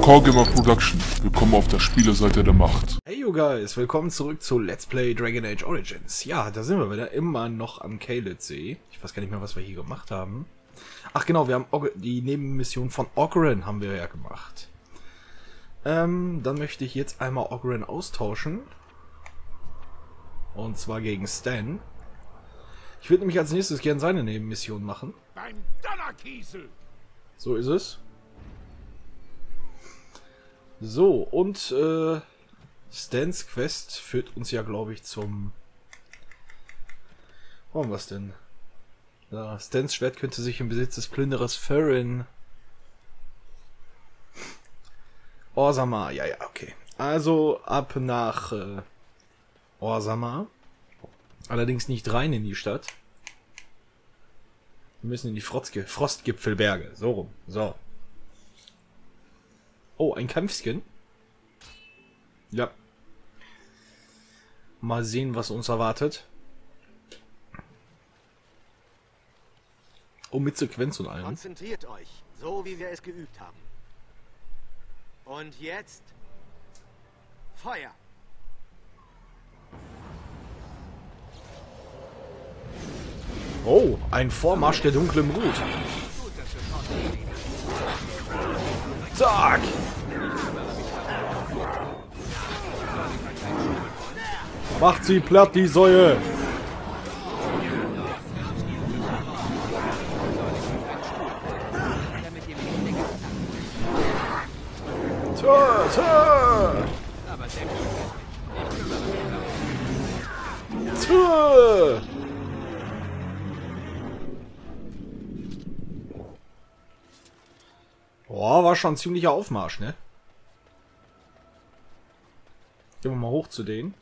Core Gamer Production. Willkommen auf der Spielerseite der Macht. Hey you guys, willkommen zurück zu Let's Play Dragon Age Origins. Ja, da sind wir wieder, immer noch am Caelid-See. Ich weiß gar nicht mehr, was wir hier gemacht haben. Ach genau, wir haben die Nebenmission von Oggran haben wir ja gemacht. Dann möchte ich jetzt einmal Oggran austauschen. Und zwar gegen Stan. Ich würde nämlich als nächstes gerne seine Nebenmission machen. Beim Donnerkiesel! So ist es. So, und Stans Quest führt uns ja, glaube ich, zum... Wo haben wir es denn? Ja, Stans Schwert könnte sich im Besitz des Plünderers Farron... Orzammar, ja, okay. Also ab nach Orzammar. Allerdings nicht rein in die Stadt. Wir müssen in die Frostgipfelberge. So rum. So. Oh, ein Kampfskin. Ja. Mal sehen, was uns erwartet. Oh, mit Sequenz und allem. Konzentriert euch, so wie wir es geübt haben. Und jetzt Feuer. Oh, ein Vormarsch der dunklen Brut. Zack! Macht sie platt, die Säue! Tor! Boah, war schon ein ziemlicher Aufmarsch, ne? Gehen wir mal hoch zu denen.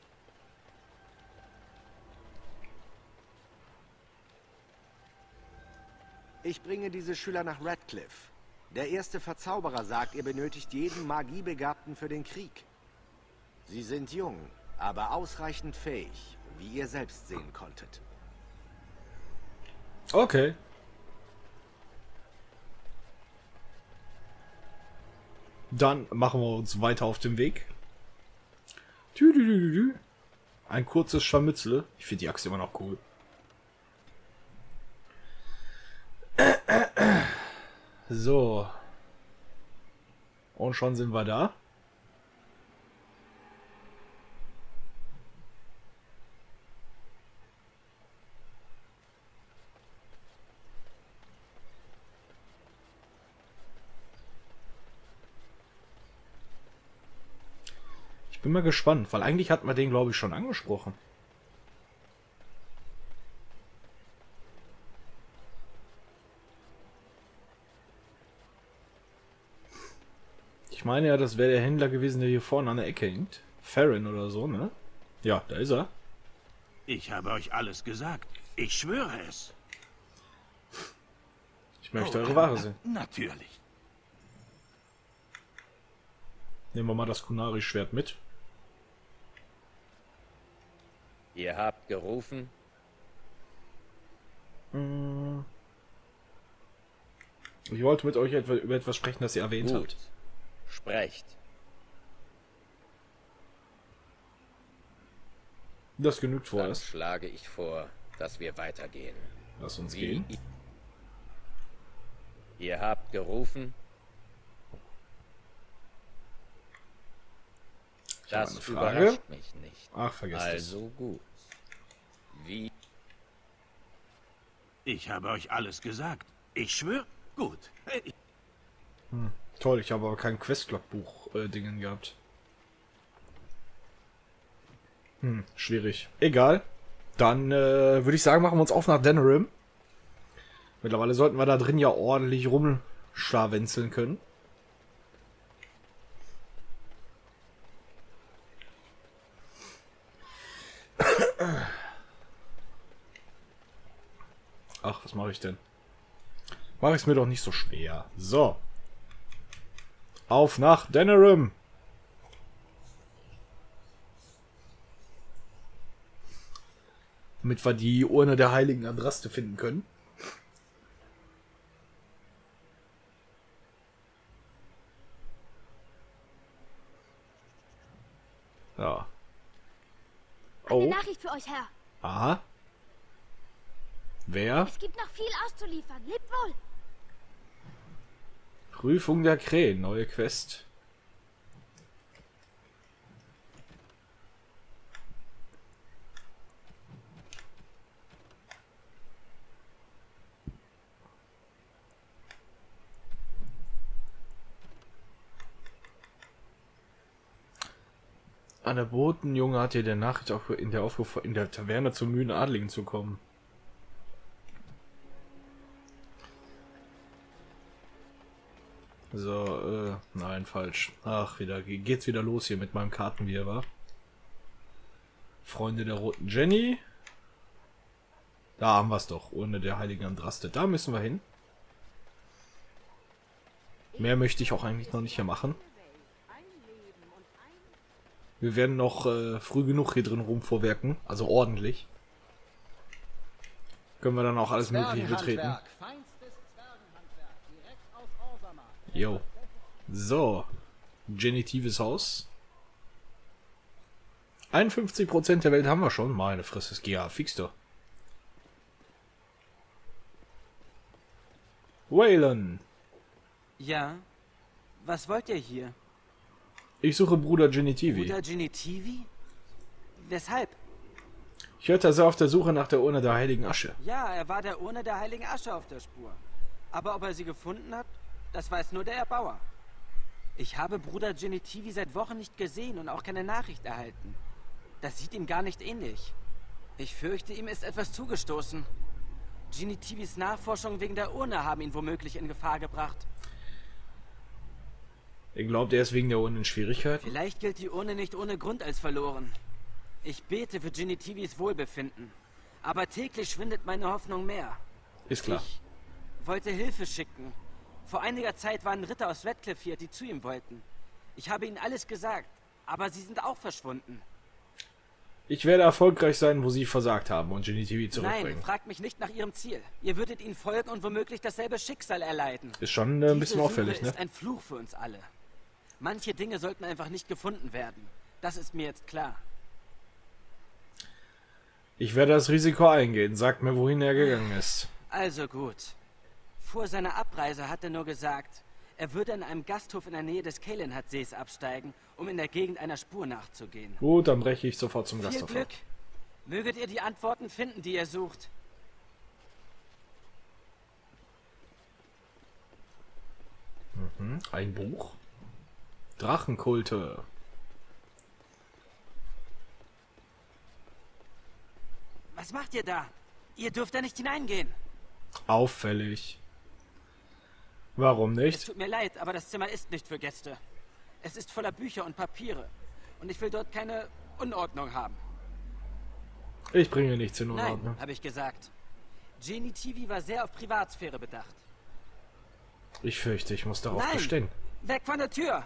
Ich bringe diese Schüler nach Radcliffe. Der erste Verzauberer sagt, ihr benötigt jeden Magiebegabten für den Krieg. Sie sind jung, aber ausreichend fähig, wie ihr selbst sehen konntet. Okay. Dann machen wir uns weiter auf den Weg. Ein kurzes Scharmützel. Ich finde die Axt immer noch cool. So. Und schon sind wir da. Ich bin mal gespannt, weil eigentlich hatten wir den, glaube ich, schon angesprochen. Ich meine ja, das wäre der Händler gewesen, der hier vorne an der Ecke hängt. Farron oder so, ne? Ja, da ist er. Ich habe euch alles gesagt. Ich schwöre es. Ich möchte eure Ware sehen. Natürlich. Nehmen wir mal das Kunari-Schwert mit. Ihr habt gerufen? Ich wollte mit euch über etwas sprechen, das ihr erwähnt Gut. habt. Sprecht. Das genügt Dann vorerst. schlage ich vor, dass wir weitergehen. Lass uns gehen. Ihr habt gerufen? Ich habe Das eine Frage. überrascht mich nicht. Ach, vergesst es. Also gut. Wie? Ich habe euch alles gesagt. Ich schwöre. Gut. Toll, ich habe aber kein Questlog-Buch-Dingen gehabt. Schwierig. Egal. Dann würde ich sagen, machen wir uns auf nach Denerim. Mittlerweile sollten wir da drin ja ordentlich rumschlawenzeln können. Ach, was mache ich denn? Mache ich es mir doch nicht so schwer. So. Auf nach Denerim. damit wir die Urne der heiligen Andraste finden können. Ja. Eine Oh. Nachricht für euch, Herr. Aha. Wer? Es gibt noch viel auszuliefern. Lebt wohl. Prüfung der Krähen. Neue Quest. An der Botenjunge hat ihr der Nachricht auch in der Taverne zum müden Adligen zu kommen. So, nein, falsch. Ach, geht's wieder los hier mit meinem Kartenwirrwarr. Freunde der roten Jenny. Da haben wir es doch, Urne der heiligen Andraste. Da müssen wir hin. Mehr möchte ich auch eigentlich noch nicht hier machen. Wir werden noch früh genug hier drin rumvorwerken, also ordentlich. Können wir dann auch alles Mögliche betreten. Jo. So. Genitives Haus. 51% der Welt haben wir schon. Meine Fresse, es ja fix doch. Waylon. Ja? Was wollt ihr hier? Ich suche Bruder Genitivi. Bruder Genitivi? Weshalb? Ich hörte, er sei auf der Suche nach der Urne der heiligen Asche. Ja, er war der Urne der heiligen Asche auf der Spur. Aber ob er sie gefunden hat, das weiß nur der Erbauer. Ich habe Bruder Genitivi seit Wochen nicht gesehen und auch keine Nachricht erhalten. Das sieht ihm gar nicht ähnlich. Ich fürchte, ihm ist etwas zugestoßen. Genitivis Nachforschungen wegen der Urne haben ihn womöglich in Gefahr gebracht. Ihr glaubt, er ist wegen der Urne in Schwierigkeiten? Vielleicht gilt die Urne nicht ohne Grund als verloren. Ich bete für Genitivis Wohlbefinden. Aber täglich schwindet meine Hoffnung mehr. Ist klar. Ich wollte Hilfe schicken. Vor einiger Zeit waren Ritter aus Radcliffe hier, die zu ihm wollten. Ich habe ihnen alles gesagt, aber sie sind auch verschwunden. Ich werde erfolgreich sein, wo sie versagt haben und Genitivi zurückbringen. Nein, fragt mich nicht nach ihrem Ziel. Ihr würdet ihnen folgen und womöglich dasselbe Schicksal erleiden. Ist schon ein bisschen Diese auffällig, Suche ne? ist ein Fluch für uns alle. Manche Dinge sollten einfach nicht gefunden werden. Das ist mir jetzt klar. Ich werde das Risiko eingehen. Sagt mir, wohin er gegangen ist. Also gut. Vor seiner Abreise hat er nur gesagt, er würde in einem Gasthof in der Nähe des Calenhad-Sees absteigen, um in der Gegend einer Spur nachzugehen. Gut, dann breche ich sofort zum Viel Gasthof. Glück. Möget ihr die Antworten finden, die ihr sucht. Ein Buch. Drachenkulte. Was macht ihr da? Ihr dürft da nicht hineingehen. Auffällig. Warum Es nicht? tut mir leid, aber das Zimmer ist nicht für Gäste. Es ist voller Bücher und Papiere. Und ich will dort keine Unordnung haben. Ich bringe nichts in Nein, Ordnung. habe ich gesagt. Genitivi war sehr auf Privatsphäre bedacht. Ich fürchte, ich muss darauf Nein! bestehen. Weg von der Tür!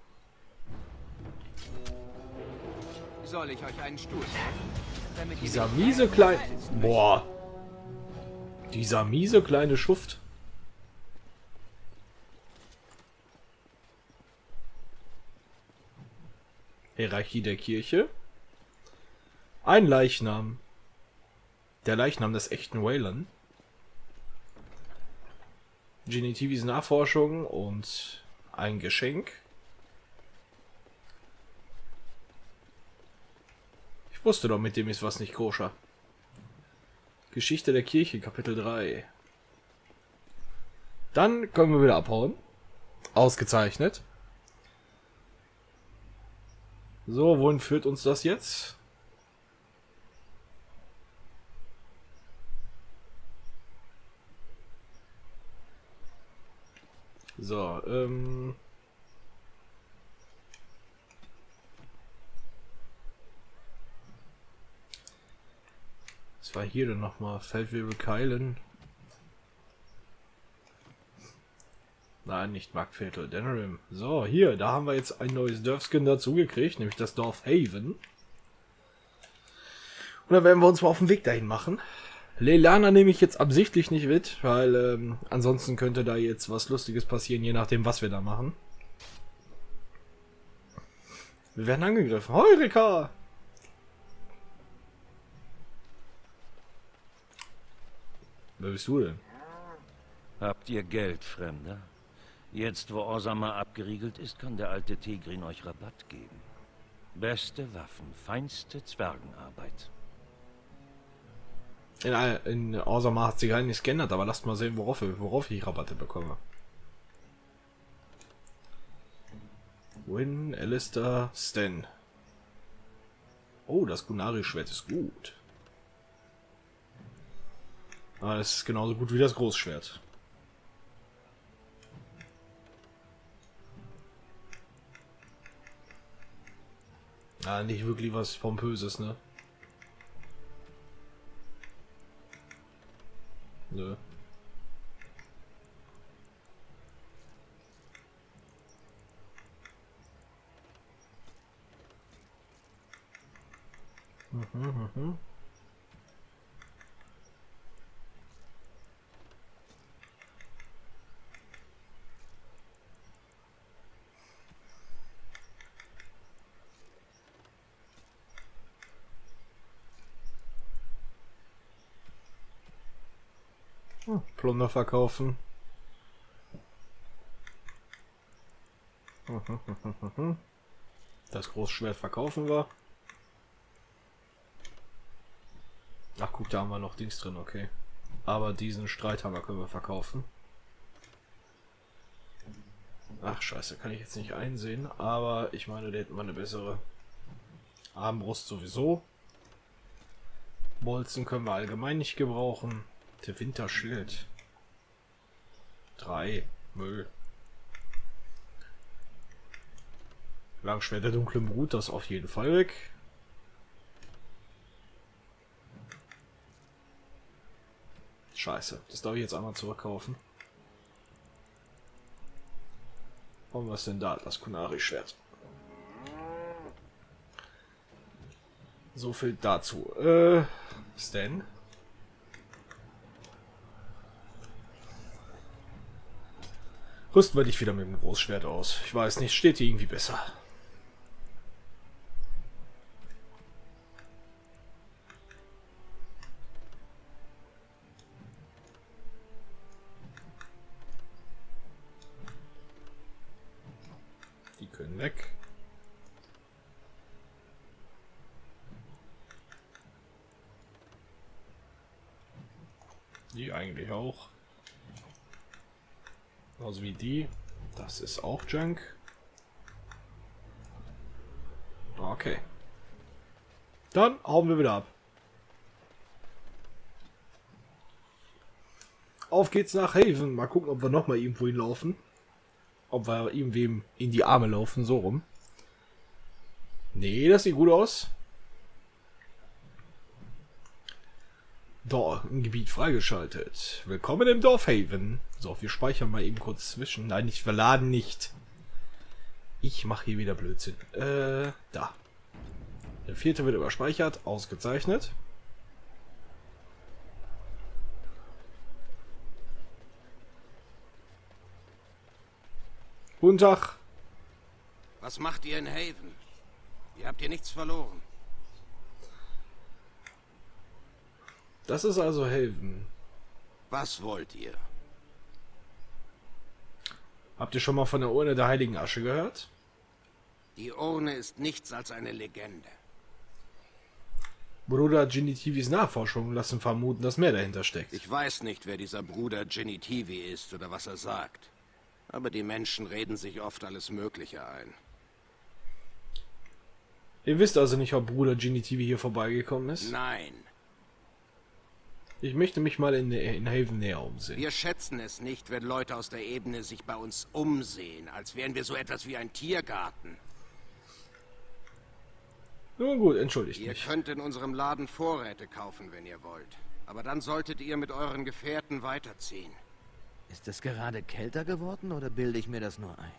Soll ich euch einen Stuhl damit ihr Dieser nicht miese kleine... Boah. Dieser miese kleine Schuft. Hierarchie der Kirche. Ein Leichnam. Der Leichnam des echten Waylon. Genitivis Nachforschung und ein Geschenk. Ich wusste doch, mit dem ist was nicht koscher. Geschichte der Kirche, Kapitel 3. Dann können wir wieder abhauen. Ausgezeichnet. So, wohin führt uns das jetzt? So, was war hier denn nochmal? Feldwebel Keilen. Nein, nicht Markviertel, Denerim. So, hier, da haben wir jetzt ein neues Dörfskin dazu gekriegt, nämlich das Dorf Haven. Und dann werden wir uns mal auf den Weg dahin machen. Leilana nehme ich jetzt absichtlich nicht mit, weil ansonsten könnte da jetzt was Lustiges passieren, je nachdem, was wir da machen. Wir werden angegriffen. Heureka! Wer bist du denn? Habt ihr Geld, Fremder? Jetzt, wo Orzammar abgeriegelt ist, kann der alte Tigrin euch Rabatt geben. Beste Waffen, feinste Zwergenarbeit. In Orzammar hat sich gar nichts geändert, aber lasst mal sehen, worauf ich Rabatte bekomme. Win, Alistair, Sten. Oh, das Gunari-Schwert ist gut. Aber es ist genauso gut wie das Großschwert. Ah, nicht wirklich was Pompöses, ne? Nö. Plunder verkaufen. Das Großschwert verkaufen wir. Ach guck, da haben wir noch Dings drin, okay. Aber diesen Streithammer können wir verkaufen. Ach scheiße, kann ich jetzt nicht einsehen. Aber ich meine, der hätte mal eine bessere Armbrust sowieso. Bolzen können wir allgemein nicht gebrauchen. Der Winterschild. 3. Müll. Langschwert der dunklen Brut, das auf jeden Fall weg. Scheiße, das darf ich jetzt einmal zurückkaufen. Und was denn da? Das Kunari-Schwert. So viel dazu. Stan? Rüsten wir dich wieder mit dem Großschwert aus. Ich weiß nicht, steht dir irgendwie besser. Die können weg. Die eigentlich auch. Genauso wie die. Das ist auch Junk. Okay. Dann hauen wir wieder ab. Auf geht's nach Haven. Mal gucken, ob wir nochmal irgendwo hinlaufen. Ob wir irgendwem in die Arme laufen, so rum. Nee, das sieht gut aus. Da, ein Gebiet freigeschaltet. Willkommen im Dorf Haven. So, wir speichern mal eben kurz zwischen. Nein, nicht verladen nicht. Ich mache hier wieder Blödsinn. Da. Der 4. wird überspeichert. Ausgezeichnet. Guten Tag. Was macht ihr in Haven? Ihr habt hier nichts verloren. Das ist also Haven. Was wollt ihr? Habt ihr schon mal von der Urne der Heiligen Asche gehört? Die Urne ist nichts als eine Legende. Bruder Genitivis Nachforschungen lassen vermuten, dass mehr dahinter steckt. Ich weiß nicht, wer dieser Bruder Genitivi ist oder was er sagt. Aber die Menschen reden sich oft alles Mögliche ein. Ihr wisst also nicht, ob Bruder Genitivi hier vorbeigekommen ist? Nein. Ich möchte mich mal in Haven näher umsehen. Wir schätzen es nicht, wenn Leute aus der Ebene sich bei uns umsehen, als wären wir so etwas wie ein Tiergarten. Nun gut, entschuldigt Ihr mich. könnt in unserem Laden Vorräte kaufen, wenn ihr wollt. Aber dann solltet ihr mit euren Gefährten weiterziehen. Ist es gerade kälter geworden oder bilde ich mir das nur ein?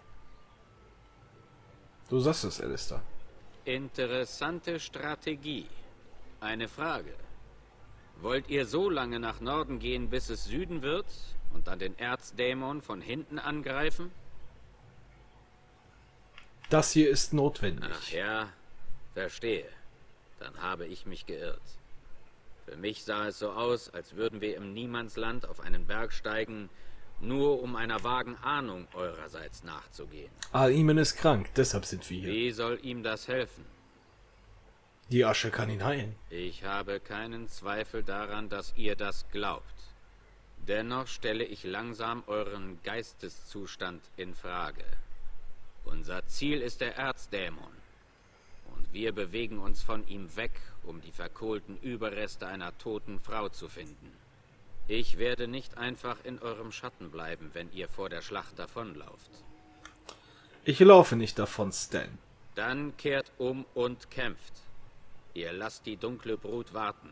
Du sagst es, Alistair. Interessante Strategie. Eine Frage. Wollt ihr so lange nach Norden gehen, bis es Süden wird und dann den Erzdämon von hinten angreifen? Das hier ist notwendig. Ach ja, verstehe. Dann habe ich mich geirrt. Für mich sah es so aus, als würden wir im Niemandsland auf einen Berg steigen, nur um einer vagen Ahnung eurerseits nachzugehen. Aimen ist krank, deshalb sind wir hier. Wie soll ihm das helfen? Die Asche kann ihn heilen. Ich habe keinen Zweifel daran, dass ihr das glaubt. Dennoch stelle ich langsam euren Geisteszustand in Frage. Unser Ziel ist der Erzdämon. Und wir bewegen uns von ihm weg, um die verkohlten Überreste einer toten Frau zu finden. Ich werde nicht einfach in eurem Schatten bleiben, wenn ihr vor der Schlacht davonlauft. Ich laufe nicht davon, Stan. Dann kehrt um und kämpft. Ihr lasst die dunkle Brut warten.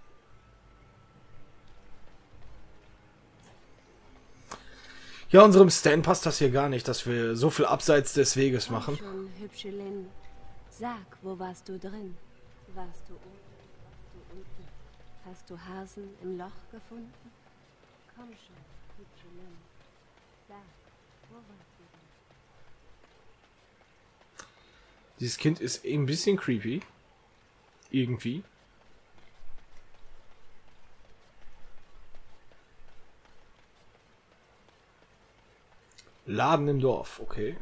Ja, unserem Stan passt das hier gar nicht, dass wir so viel abseits des Weges machen. Schon, hübsche Lynn. Sag, wo warst du drin? Warst du oben? Warst du unten? Hast du Hasen im Loch gefunden? Komm schon, hübsche Lynn. Sag, wo warst du drin? Dieses Kind ist ein bisschen creepy. Irgendwie. Laden im Dorf, okay.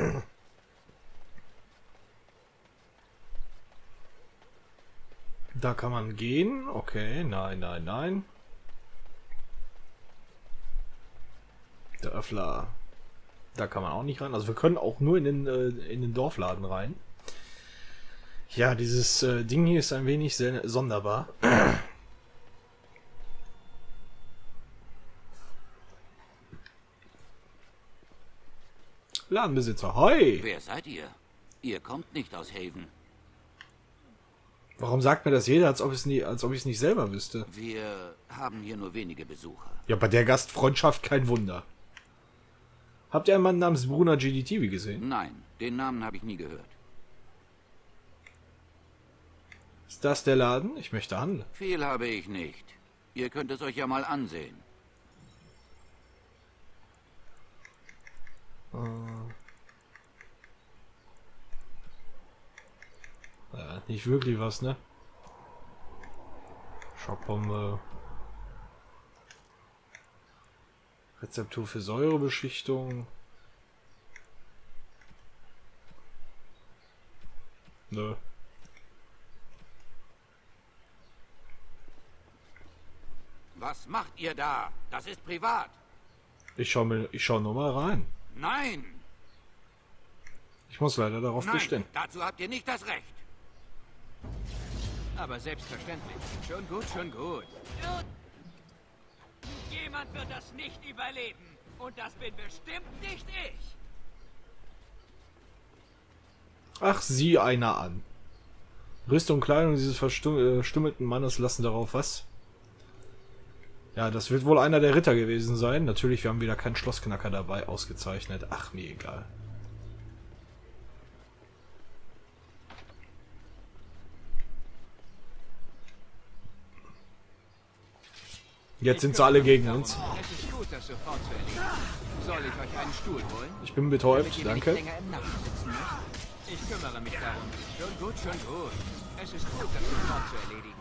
Da kann man gehen, okay, nein, nein, nein. Der Öffler, da kann man auch nicht rein. Also wir können auch nur in den Dorfladen rein. Ja, dieses Ding hier ist ein wenig sehr sonderbar. Ladenbesitzer, hoi! Wer seid ihr? Ihr kommt nicht aus Haven. Warum sagt mir das jeder, als ob ich es nicht selber wüsste? Wir haben hier nur wenige Besucher. Ja, bei der Gastfreundschaft kein Wunder. Habt ihr einen Mann namens Bruder GDTV gesehen? Nein, den Namen habe ich nie gehört. Ist das der Laden? Ich möchte handeln. Viel habe ich nicht. Ihr könnt es euch ja mal ansehen. Ja, nicht wirklich was, ne? Schockbombe. Rezeptur für Säurebeschichtung. Nö. Was macht ihr da? Das ist privat. Ich schau nur mal rein. Nein! Ich muss leider darauf bestehen. Dazu habt ihr nicht das Recht. Aber selbstverständlich. Schon gut, schon gut. Jemand wird das nicht überleben. Und das bin bestimmt nicht ich. Ach, sieh einer an. Rüstung und Kleidung dieses verstümmelten Mannes lassen darauf was? Ja, das wird wohl einer der Ritter gewesen sein. Natürlich, wir haben wieder keinen Schlossknacker dabei. Ausgezeichnet. Ach, mir egal. Jetzt sind sie alle gegen uns. Es ist gut, das sofort zu erledigen. Soll ich euch einen Stuhl holen? Ich bin betäubt, Damit ihr danke. nicht länger im Nacken sitzen müsst? Ich kümmere mich darum. Schon gut, schon gut. Es ist gut, das sofort zu erledigen.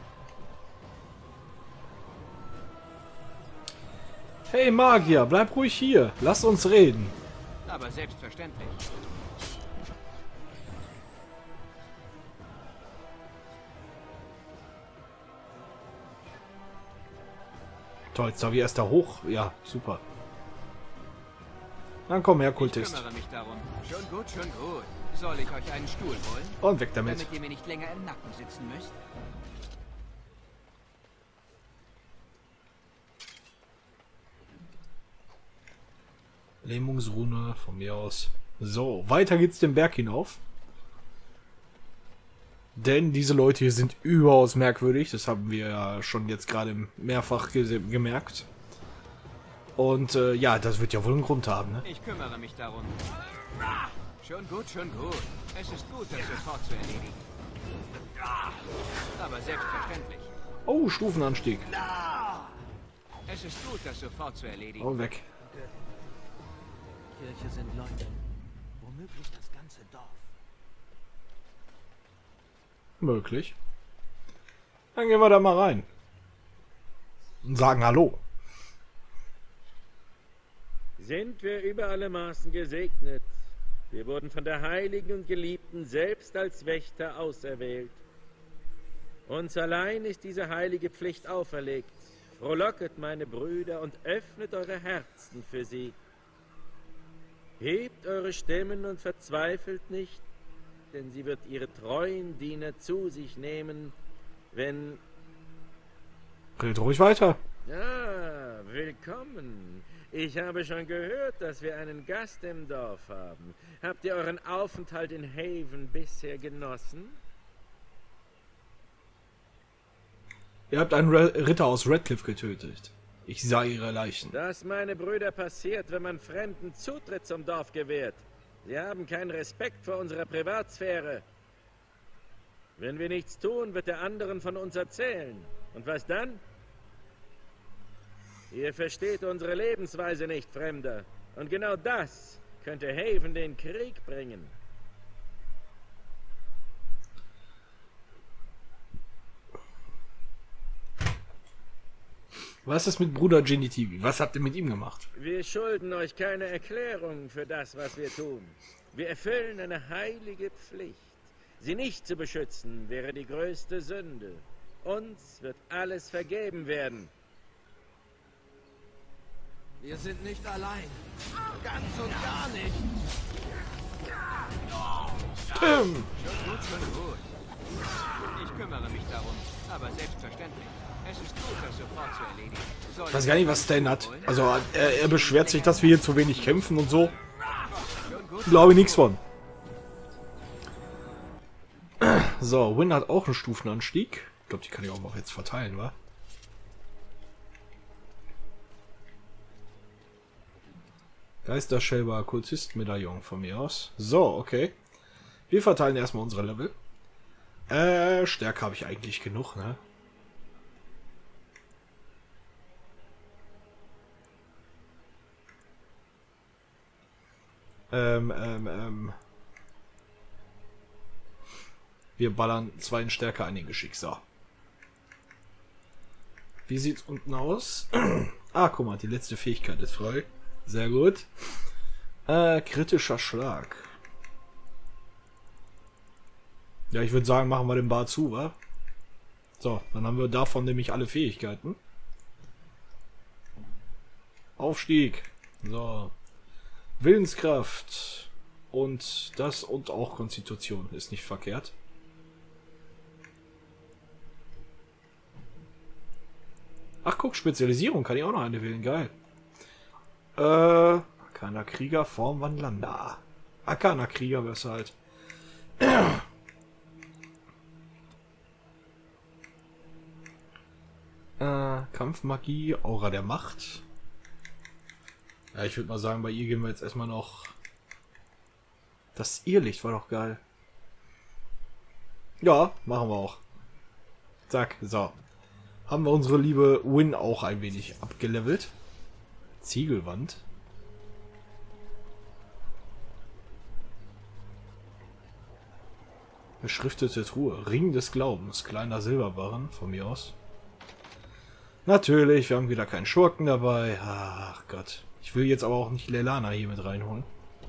Hey Magier, bleib ruhig hier. Lass uns reden. Aber selbstverständlich. Toll, jetzt darf ich erst da hoch. Ja, super. Dann komm her, Kultist. Ich kümmere mich darum. Schon gut, schon gut. Soll ich euch einen Stuhl holen? Und weg damit. Damit ihr mir nicht länger im Nacken sitzen müsst? Lähmungsrune von mir aus. So, weiter geht's den Berg hinauf. Denn diese Leute hier sind überaus merkwürdig. Das haben wir ja schon jetzt gerade mehrfach gemerkt. Und ja, das wird ja wohl einen Grund haben, ne? Ich kümmere mich darum. Schon gut, schon gut. Es ist gut, das sofort zu erledigen. Aber selbstverständlich. Oh, Stufenanstieg. Es ist gut, das sofort zu erledigen. Oh, weg. Kirche sind Leute. Womöglich das ganze Dorf. Möglich. Dann gehen wir da mal rein. Und sagen Hallo. Sind wir über alle Maßen gesegnet. Wir wurden von der Heiligen und Geliebten selbst als Wächter auserwählt. Uns allein ist diese heilige Pflicht auferlegt. Frohlocket, meine Brüder, und öffnet eure Herzen für sie. Hebt eure Stimmen und verzweifelt nicht, denn sie wird ihre treuen Diener zu sich nehmen, wenn... Redet ruhig weiter. Ah, willkommen. Ich habe schon gehört, dass wir einen Gast im Dorf haben. Habt ihr euren Aufenthalt in Haven bisher genossen? Ihr habt einen Ritter aus Radcliffe getötet. Ich sah ihre Leichen. Das, meine Brüder, passiert, wenn man Fremden Zutritt zum Dorf gewährt. Sie haben keinen Respekt vor unserer Privatsphäre. Wenn wir nichts tun, wird der anderen von uns erzählen. Und was dann? Ihr versteht unsere Lebensweise nicht, Fremder. Und genau das könnte Haven den Krieg bringen. Was ist mit Bruder Genitivi? Was habt ihr mit ihm gemacht? Wir schulden euch keine Erklärung für das, was wir tun. Wir erfüllen eine heilige Pflicht. Sie nicht zu beschützen, wäre die größte Sünde. Uns wird alles vergeben werden. Wir sind nicht allein. Ganz und gar nicht. Schon gut, schon gut. Ich kümmere mich darum, aber selbstverständlich. Es ist gut, das sofort zu erledigen. Ich weiß gar nicht, was Stan hat. Also, er beschwert sich, dass wir hier zu wenig kämpfen und so. Glaube ich nichts von. So, Win hat auch einen Stufenanstieg. Ich glaube, die kann ich auch noch jetzt verteilen, wa? Geisterschelber, Kultist-Medaillon von mir aus. So, okay. Wir verteilen erstmal unsere Level. Stärke habe ich eigentlich genug, ne? Wir ballern 2 in Stärke, ein in Geschick. So. Wie sieht's unten aus? Ah, guck mal, die letzte Fähigkeit ist frei. Sehr gut. Kritischer Schlag. Ja, ich würde sagen, machen wir den Bar zu, wa? So, dann haben wir davon nämlich alle Fähigkeiten. Aufstieg. So. Willenskraft. Und das und auch Konstitution ist nicht verkehrt. Ach guck, Spezialisierung kann ich auch noch eine wählen, geil. Arcana Krieger, Formwandler, na. Arcana Krieger wär's halt. Kampfmagie, Aura der Macht. Ja, ich würde mal sagen, bei ihr gehen wir jetzt erstmal noch... Das Irrlicht war doch geil. Ja, machen wir auch. Zack, so. Haben wir unsere liebe Win auch ein wenig abgelevelt. Ziegelwand. Beschriftete Truhe. Ring des Glaubens. Kleiner Silberbarren von mir aus. Natürlich, wir haben wieder keinen Schurken dabei. Ach Gott. Ich will jetzt aber auch nicht Lelana hier mit reinholen.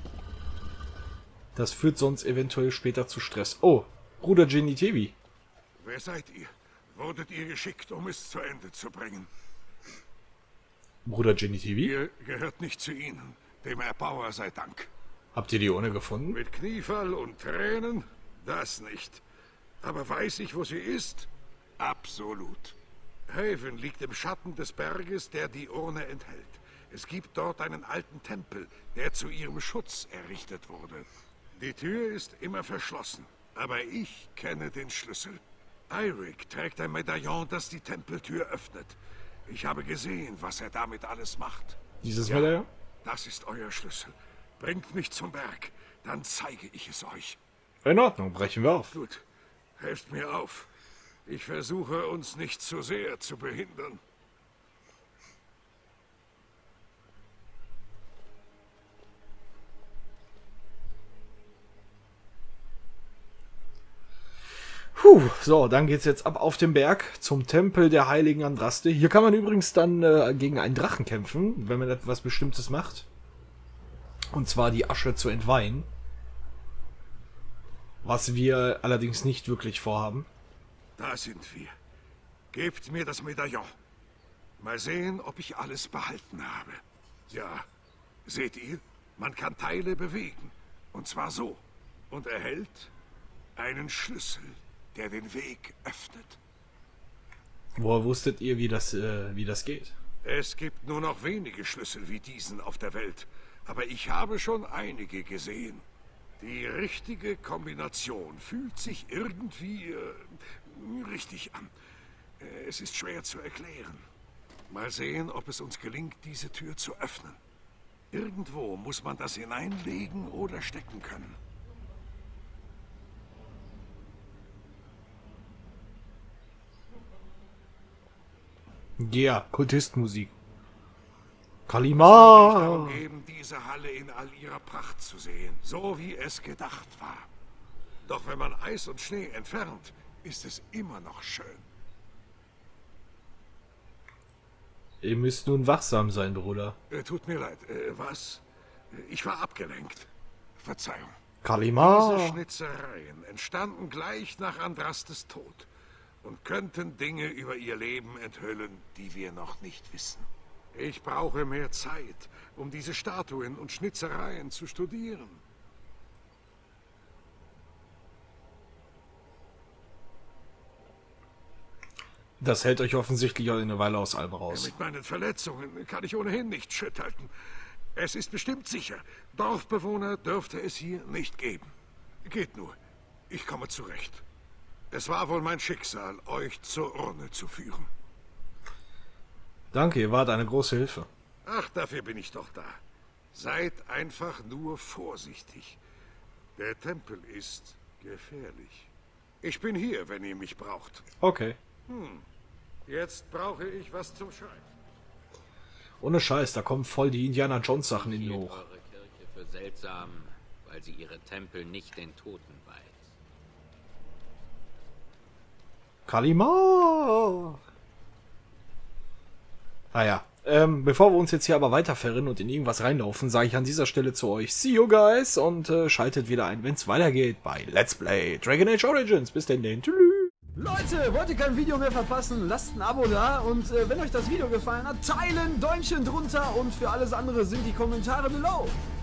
Das führt sonst eventuell später zu Stress. Oh, Bruder Genitivi. Wer seid ihr? Wurdet ihr geschickt, um es zu Ende zu bringen? Bruder Genitivi? Ihr gehört nicht zu ihnen. Dem Erbauer sei Dank. Habt ihr die Urne gefunden? Mit Kniefall und Tränen? Das nicht. Aber weiß ich, wo sie ist? Absolut. Haven liegt im Schatten des Berges, der die Urne enthält. Es gibt dort einen alten Tempel, der zu ihrem Schutz errichtet wurde. Die Tür ist immer verschlossen, aber ich kenne den Schlüssel. Eirik trägt ein Medaillon, das die Tempeltür öffnet. Ich habe gesehen, was er damit alles macht. Dieses Medaillon? Das ist euer Schlüssel. Bringt mich zum Berg, dann zeige ich es euch. In Ordnung, brechen wir auf. Gut, helft mir auf. Ich versuche, uns nicht zu sehr zu behindern. So, dann geht's jetzt ab auf den Berg zum Tempel der heiligen Andraste. Hier kann man übrigens dann gegen einen Drachen kämpfen, wenn man etwas Bestimmtes macht. Und zwar die Asche zu entweihen. Was wir allerdings nicht wirklich vorhaben. Da sind wir. Gebt mir das Medaillon. Mal sehen, ob ich alles behalten habe. Ja, seht ihr? Man kann Teile bewegen. Und zwar so. Und erhält einen Schlüssel, der den Weg öffnet. Woher wusstet ihr, wie das geht? Es gibt nur noch wenige Schlüssel wie diesen auf der Welt. Aber ich habe schon einige gesehen. Die richtige Kombination fühlt sich irgendwie richtig an. Es ist schwer zu erklären. Mal sehen, ob es uns gelingt, diese Tür zu öffnen. Irgendwo muss man das hineinlegen oder stecken können. Ja, Kultistmusik. Es Kalima! soll sich darum geben, diese Halle in all ihrer Pracht zu sehen, so wie es gedacht war. Doch wenn man Eis und Schnee entfernt, ist es immer noch schön. Ihr müsst nun wachsam sein, Bruder. Tut mir leid, was? Ich war abgelenkt. Verzeihung. Kalima! Diese Schnitzereien entstanden gleich nach Andrastes Tod und könnten Dinge über ihr Leben enthüllen, die wir noch nicht wissen. Ich brauche mehr Zeit, um diese Statuen und Schnitzereien zu studieren. Das hält euch offensichtlich eine Weile aus allem raus. Mit meinen Verletzungen kann ich ohnehin nicht schütteln. Es ist bestimmt sicher. Dorfbewohner dürfte es hier nicht geben. Geht nur. Ich komme zurecht. Es war wohl mein Schicksal, euch zur Urne zu führen. Danke, ihr wart eine große Hilfe. Ach, dafür bin ich doch da. Seid einfach nur vorsichtig. Der Tempel ist gefährlich. Ich bin hier, wenn ihr mich braucht. Okay. Jetzt brauche ich was zum Schreiben. Ohne Scheiß, da kommen voll die Indiana Jones Sachen in die hoch. Eure Kirche für seltsam, weil sie ihre Tempel nicht den Toten weiht. Kalima! Naja, bevor wir uns jetzt hier aber weiter verrennen und in irgendwas reinlaufen, sage ich an dieser Stelle zu euch, see you guys, und schaltet wieder ein, wenn es weitergeht bei Let's Play Dragon Age Origins. Bis denn. Tschüss. Leute, wollt ihr kein Video mehr verpassen? Lasst ein Abo da und wenn euch das Video gefallen hat, teilen, Däumchen drunter und für alles andere sind die Kommentare below.